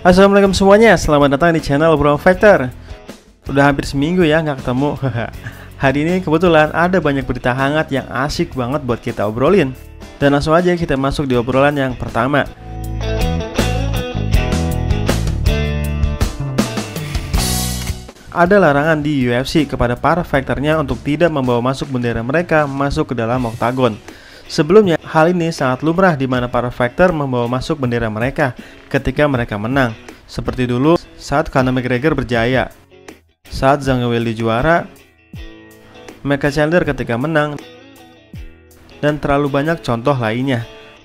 Assalamualaikum semuanya, selamat datang di channel Obrolan Fighter. Udah hampir seminggu ya nggak ketemu. Hari ini kebetulan ada banyak berita hangat yang asik banget buat kita obrolin. Dan langsung aja kita masuk di obrolan yang pertama. Ada larangan di UFC kepada para fighternya untuk tidak membawa masuk bendera mereka masuk ke dalam oktagon. Sebelumnya, hal ini sangat lumrah di mana para fighter membawa masuk bendera mereka ketika mereka menang. Seperti dulu saat Conor McGregor berjaya, saat Zhang Weili juara, Michael Chandler ketika menang, dan terlalu banyak contoh lainnya.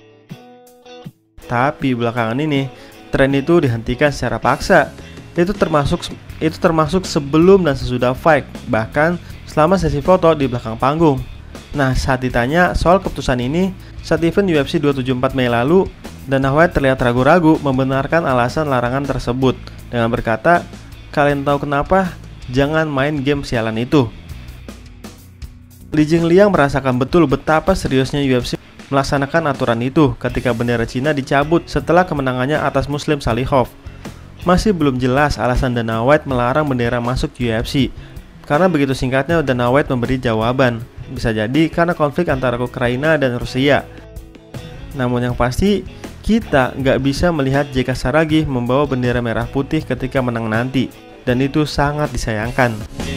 Tapi belakangan ini, tren itu dihentikan secara paksa. Itu termasuk sebelum dan sesudah fight, bahkan selama sesi foto di belakang panggung. Nah, saat ditanya soal keputusan ini saat event UFC 274 Mei lalu, Dana White terlihat ragu-ragu membenarkan alasan larangan tersebut dengan berkata, "Kalian tahu kenapa? Jangan main game sialan itu." Li Jingliang merasakan betul betapa seriusnya UFC melaksanakan aturan itu ketika bendera Cina dicabut setelah kemenangannya atas Muslim Salikhov. Masih belum jelas alasan Dana White melarang bendera masuk UFC. Karena begitu singkatnya Dana White memberi jawaban, bisa jadi karena konflik antara Ukraina dan Rusia. Namun yang pasti, kita nggak bisa melihat J.K. Saragih membawa bendera merah putih ketika menang nanti, dan itu sangat disayangkan.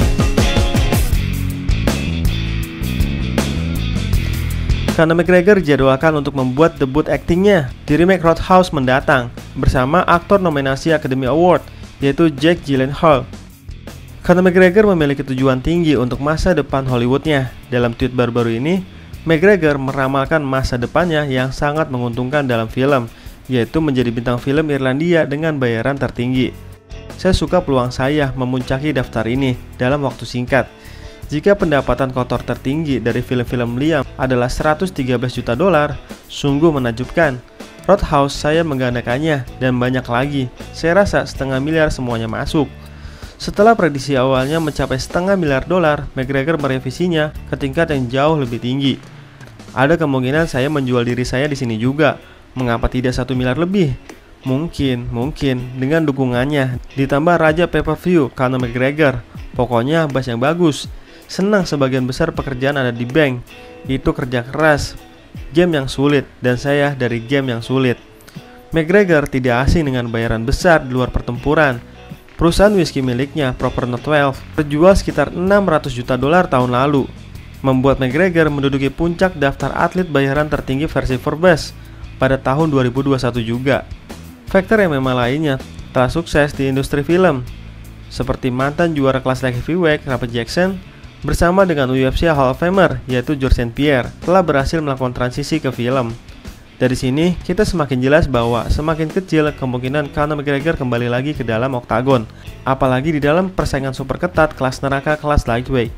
Conor McGregor dijadwalkan untuk membuat debut aktingnya di remake Roadhouse mendatang bersama aktor nominasi Academy Award, yaitu Jake Gyllenhaal. Conor McGregor memiliki tujuan tinggi untuk masa depan Hollywoodnya. Dalam tweet baru-baru ini, McGregor meramalkan masa depannya yang sangat menguntungkan dalam film, yaitu menjadi bintang film Irlandia dengan bayaran tertinggi. Saya suka peluang saya memuncaki daftar ini dalam waktu singkat. Jika pendapatan kotor tertinggi dari film-film Liam adalah 113 juta dolar, sungguh menakjubkan. Roadhouse saya menggandakannya dan banyak lagi. Saya rasa $500 miliar semuanya masuk. Setelah prediksi awalnya mencapai $500 miliar, McGregor merevisinya ke tingkat yang jauh lebih tinggi. Ada kemungkinan saya menjual diri saya di sini juga. Mengapa tidak $1 miliar lebih? Mungkin dengan dukungannya ditambah raja pay-per-view Conor McGregor. Pokoknya bahas yang bagus. Senang sebagian besar pekerjaan ada di bank. Itu kerja keras, game yang sulit, dan saya dari game yang sulit. McGregor tidak asing dengan bayaran besar di luar pertempuran. Perusahaan whisky miliknya, Proper No 12, terjual sekitar $600 juta tahun lalu, membuat McGregor menduduki puncak daftar atlet bayaran tertinggi versi Forbes pada tahun 2021 juga. Faktor yang memang lainnya telah sukses di industri film, seperti mantan juara kelas light heavyweight Rampage Jackson bersama dengan UFC Hall of Famer yaitu George St. Pierre telah berhasil melakukan transisi ke film. Dari sini, kita semakin jelas bahwa semakin kecil kemungkinan Conor McGregor kembali lagi ke dalam oktagon, apalagi di dalam persaingan super ketat kelas neraka kelas lightweight.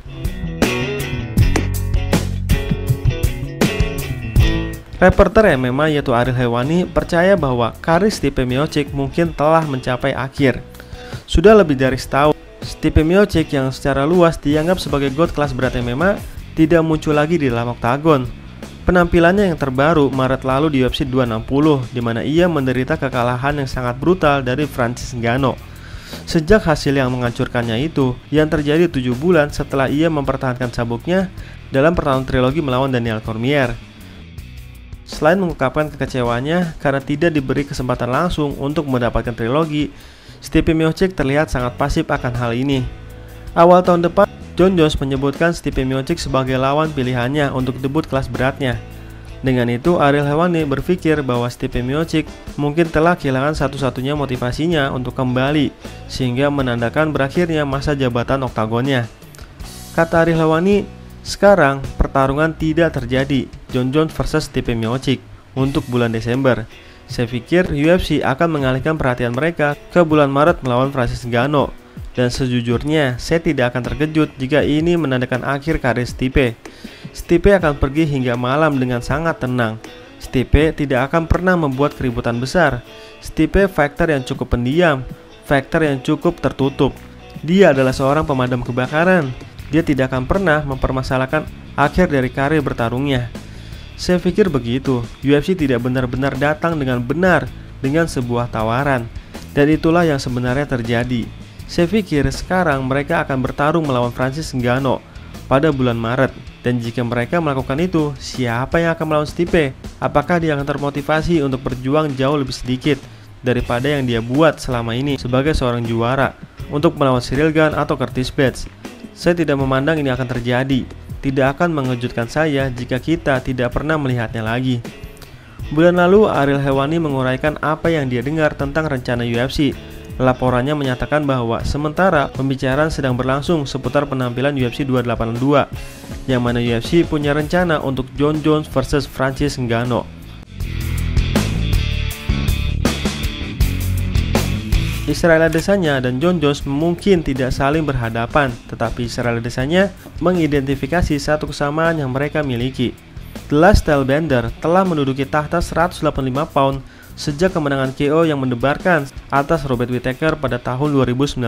Reporter MMA yaitu Ariel Helwani percaya bahwa karir Stipe Miocic mungkin telah mencapai akhir. Sudah lebih dari setahun, Stipe Miocic yang secara luas dianggap sebagai GOAT kelas berat MMA tidak muncul lagi di dalam oktagon. Penampilannya yang terbaru Maret lalu di UFC 260, di mana ia menderita kekalahan yang sangat brutal dari Francis Ngannou. Sejak hasil yang menghancurkannya itu, yang terjadi 7 bulan setelah ia mempertahankan sabuknya dalam pertarungan trilogi melawan Daniel Cormier. Selain mengungkapkan kekecewaannya karena tidak diberi kesempatan langsung untuk mendapatkan trilogi, Stipe Miocic terlihat sangat pasif akan hal ini. Awal tahun depan, Jon Jones menyebutkan Stipe Miocic sebagai lawan pilihannya untuk debut kelas beratnya. Dengan itu, Ariel Helwani berpikir bahwa Stipe Miocic mungkin telah kehilangan satu-satunya motivasinya untuk kembali, sehingga menandakan berakhirnya masa jabatan oktagonnya. Kata Ariel Helwani, sekarang pertarungan tidak terjadi, Jon Jones versus Stipe Miocic, untuk bulan Desember. Saya pikir UFC akan mengalihkan perhatian mereka ke bulan Maret melawan Francis Ngannou. Dan sejujurnya, saya tidak akan terkejut jika ini menandakan akhir karir Stipe. Stipe akan pergi hingga malam dengan sangat tenang. Stipe tidak akan pernah membuat keributan besar. Stipe fighter yang cukup pendiam, fighter yang cukup tertutup. Dia adalah seorang pemadam kebakaran. Dia tidak akan pernah mempermasalahkan akhir dari karir bertarungnya. Saya pikir begitu. UFC tidak benar-benar datang dengan benar dengan sebuah tawaran. Dan itulah yang sebenarnya terjadi. Saya pikir sekarang mereka akan bertarung melawan Francis Ngannou pada bulan Maret. Dan jika mereka melakukan itu, siapa yang akan melawan Stipe? Apakah dia akan termotivasi untuk berjuang jauh lebih sedikit daripada yang dia buat selama ini sebagai seorang juara untuk melawan Ciryl Gane atau Curtis Blaydes? Saya tidak memandang ini akan terjadi. Tidak akan mengejutkan saya jika kita tidak pernah melihatnya lagi. Bulan lalu, Ariel Helwani menguraikan apa yang dia dengar tentang rencana UFC. Laporannya menyatakan bahwa sementara pembicaraan sedang berlangsung seputar penampilan UFC 282, yang mana UFC punya rencana untuk Jon Jones versus Francis Ngannou. Israel Adesanya dan Jon Jones mungkin tidak saling berhadapan, tetapi Israel Adesanya mengidentifikasi satu kesamaan yang mereka miliki. The Last Stylebender telah menduduki tahta 185 pound sejak kemenangan KO yang mendebarkan atas Robert Whittaker pada tahun 2019.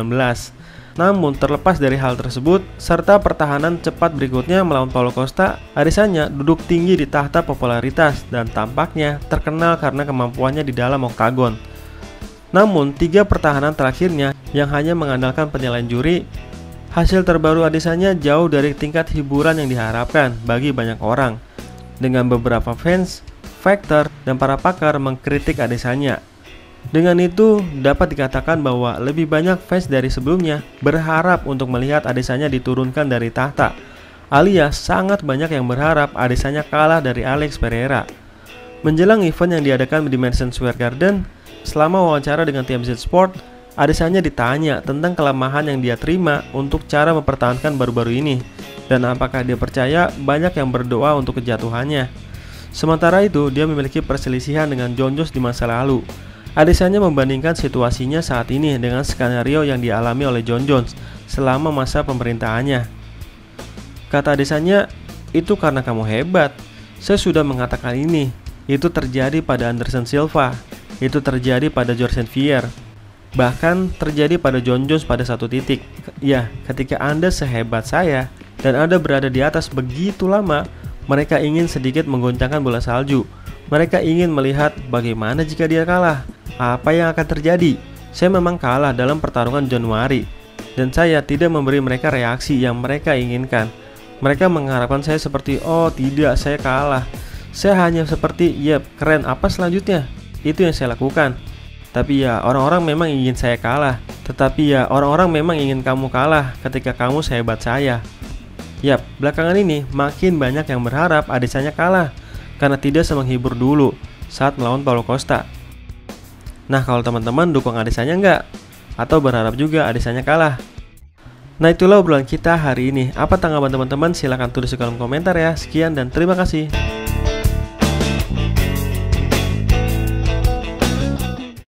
Namun terlepas dari hal tersebut, serta pertahanan cepat berikutnya melawan Paulo Costa, Adesanya duduk tinggi di tahta popularitas dan tampaknya terkenal karena kemampuannya di dalam oktagon. Namun, 3 pertahanan terakhirnya yang hanya mengandalkan penilaian juri, hasil terbaru Adesanya jauh dari tingkat hiburan yang diharapkan bagi banyak orang. Dengan beberapa fans, fighter, dan para pakar mengkritik Adesanya. Dengan itu, dapat dikatakan bahwa lebih banyak fans dari sebelumnya berharap untuk melihat Adesanya diturunkan dari tahta, alias sangat banyak yang berharap Adesanya kalah dari Alex Pereira. Menjelang event yang diadakan di Madison Square Garden, selama wawancara dengan TMZ Sport, Adesanya ditanya tentang kelemahan yang dia terima untuk cara mempertahankan baru-baru ini, dan apakah dia percaya banyak yang berdoa untuk kejatuhannya. Sementara itu, dia memiliki perselisihan dengan Jon Jones di masa lalu. Adesanya membandingkan situasinya saat ini dengan skenario yang dialami oleh Jon Jones selama masa pemerintahannya. Kata Adesanya, "Itu karena kamu hebat. Saya sudah mengatakan ini. Itu terjadi pada Anderson Silva. Itu terjadi pada George St. Pierre. Bahkan terjadi pada Jon Jones pada satu titik. Ya, ketika Anda sehebat saya dan Anda berada di atas begitu lama, mereka ingin sedikit menggoncangkan bola salju. Mereka ingin melihat bagaimana jika dia kalah. Apa yang akan terjadi? Saya memang kalah dalam pertarungan Januari, dan saya tidak memberi mereka reaksi yang mereka inginkan. Mereka mengharapkan saya seperti, oh tidak, saya kalah. Saya hanya seperti, yep, keren, apa selanjutnya? Itu yang saya lakukan. Tapi ya, orang-orang memang ingin saya kalah. Tetapi ya, orang-orang memang ingin kamu kalah ketika kamu sehebat saya." Yap, belakangan ini makin banyak yang berharap Adesanya kalah karena tidak semenghibur dulu saat melawan Paulo Costa. Nah, kalau teman-teman dukung Adesanya enggak? Atau berharap juga Adesanya kalah? Nah, itulah obrolan kita hari ini. Apa tanggapan teman-teman? Silahkan tulis di kolom komentar ya. Sekian dan terima kasih.